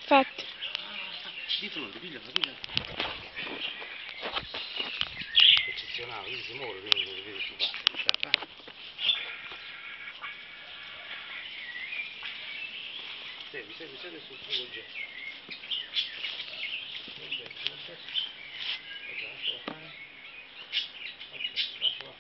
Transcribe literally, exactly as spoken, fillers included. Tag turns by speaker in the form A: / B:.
A: Infatti.
B: Di fronte, pigliala, pigliala. Eccezionale, lui si muore, quindi lo vede sto fatto. Segui, segui, segui sul suo gesto.